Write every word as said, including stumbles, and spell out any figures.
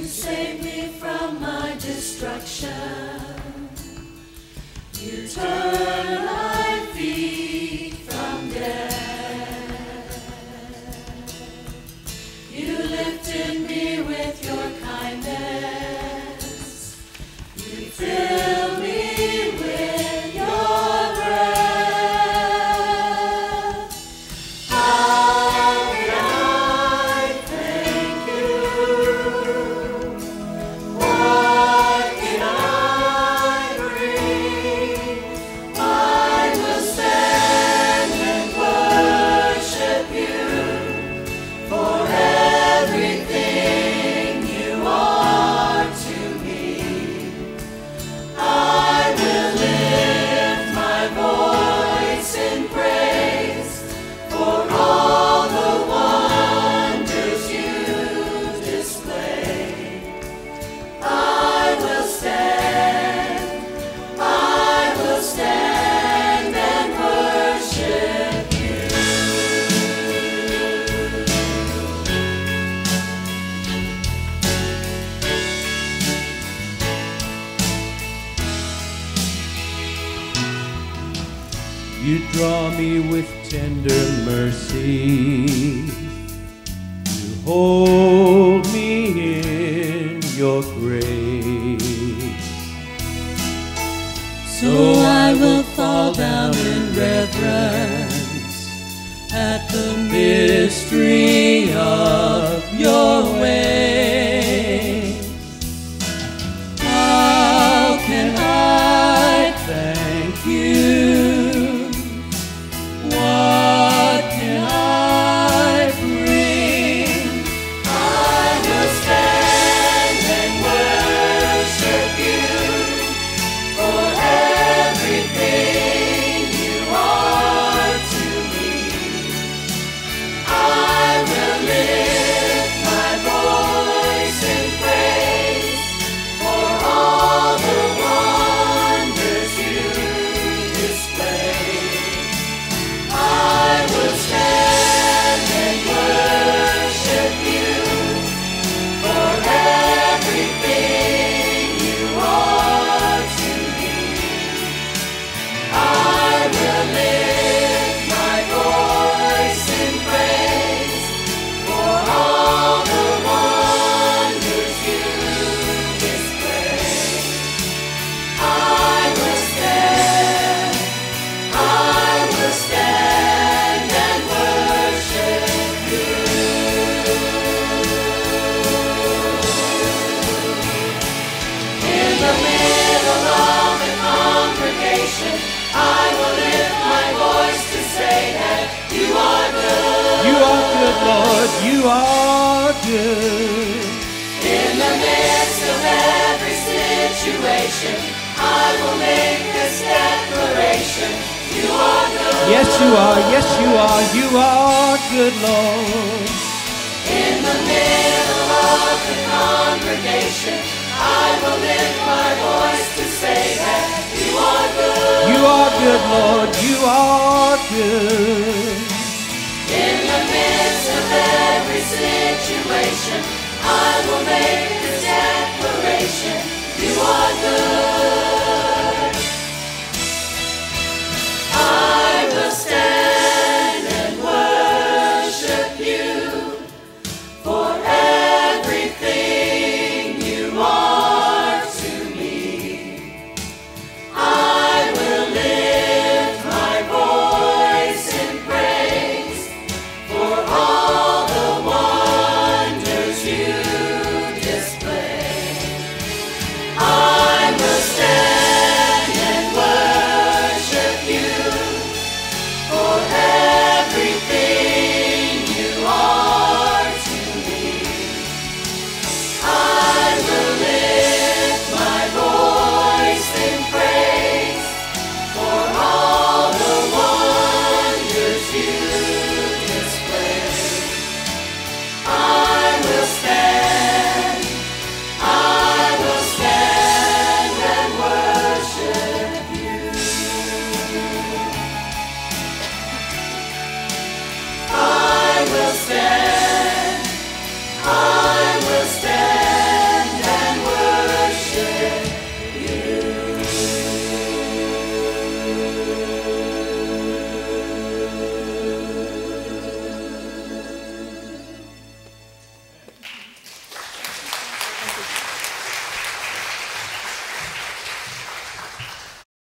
save me from my destruction. You turn my feet from death. You lifted me with your kindness. You fill me with your breath. How can I thank you? What can I bring? I will stand and worship you for everything you are to me. I will lift my voice in praise for all the wonders you display. I will stand, I will stand and worship you. You draw me with tender mercy. You hold me in your grace. So I will fall down in reverence at the mystery of your ways. How can I thank you? What can I bring? I will stand and worship you for everything you are to me. I will lift my voice in praise for all the wonders you display. I will stand and worship you for everything you are to me. I will lift my voice in praise for all the wonders you display. I will stand, I will stand and worship you. In the middle of the congregation, I will lift my voice to say that you are good. You are good, Lord, you are good. In the midst of every situation, I will make this declaration. You are good. Yes, you are, yes, you are, you are good, Lord. In the middle of the congregation, I will lift my voice to say that you are good. You are good, Lord, you are good. In the midst of every situation,